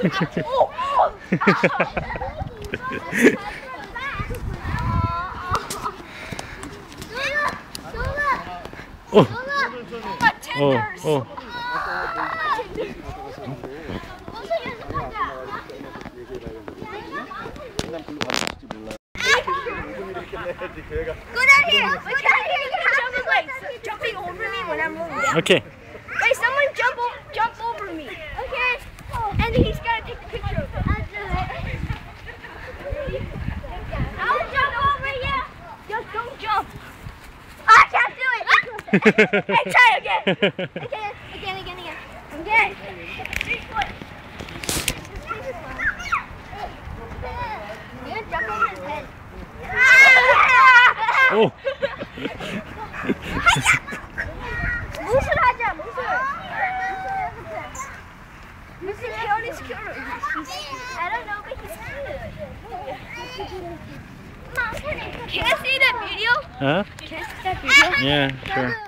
Go down here. Someone's like jumping over me when I'm moving down. Okay. Wait, someone jump over me. Okay. And he's gotta take the picture of it. I'll do it. I'll jump over you. Just don't jump. I can't do it. Hey, try again. Again. Okay. 3 foot. You're gonna jump over his head. 오. 무술 하자, 무술. 무술 is cute. I don't know, but he's cute. Mom, can I see that video? Huh? Can I see that video? Yeah, sure.